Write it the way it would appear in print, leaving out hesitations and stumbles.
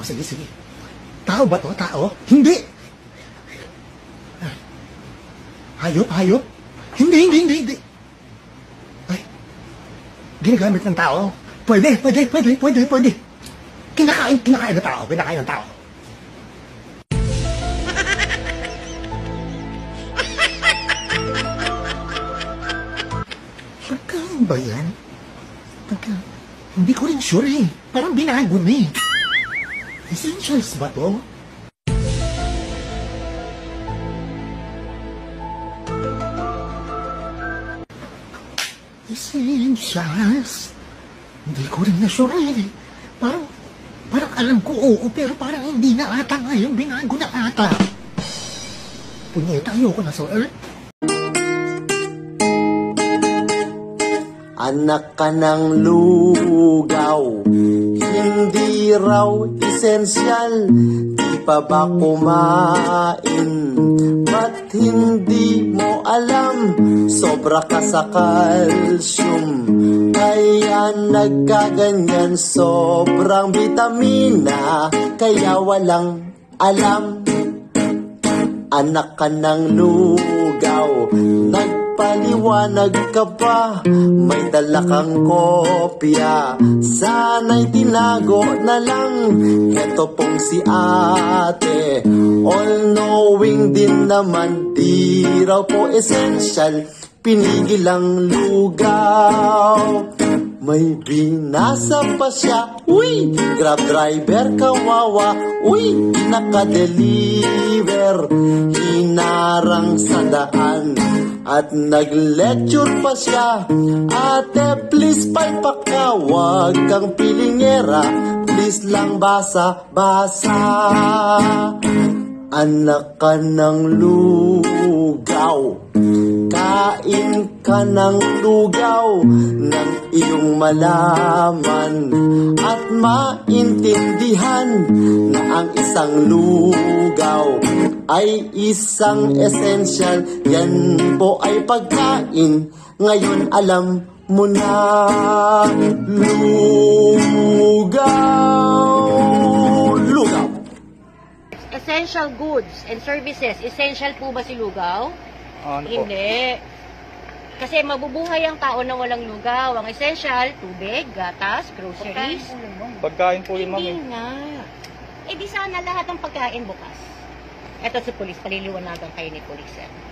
O, sige, sige. Tao ba to? Tao? Hindi! Hayop, hayop? Hindi. Ay, ginagamit ng tao? Pwede. Kinakain ng tao. Pagkain ba yan? Hindi ko rin sure eh. Parang binago na eh. Essentials ba to? Essentials? Hindi ko rin na sure eh. Parang alam ko oo, pero parang hindi na ata ngayon. Binago na ata. Punyeta, ayoko na sir. Anak ka ng lugaw, hindi raw esensyal, di pa ba kumain? Ba't hindi mo alam, sobra ka sa calcium, kaya nagkaganyan, sobrang vitamina, kaya walang alam. Anak ka ng lugaw, nagpaliwanag ka pa, may dala kang kopya, sana'y tinago na lang. Eto pong si ate, all-knowing din naman, di raw po essential, pinigil ang lugaw. May binasa pa siya, uy, grab driver kawawa, uy, naka-deliver, hinarang sa daan, at nag-lecture pa siya, ate please palpaka, wag kang pilingera, please lang basa-basa. Anak ka ng lugaw, kain ka ng lugaw, ng iyong malaman at maintindihan na ang isang lugaw ay isang essential. Yan po ay pagkain, ngayon alam mo na. Lugaw. Essential goods and services. Essential po ba si lugaw? Ano po? Hindi. Kasi mabubuhay ang tao na walang lugaw. Ang essential, tubig, gatas, groceries. Pagkain po yung Hindi mami. nga. Eh di sana lahat ng pagkain bukas. Eto si Police, paliliwanagan kayo ni Police.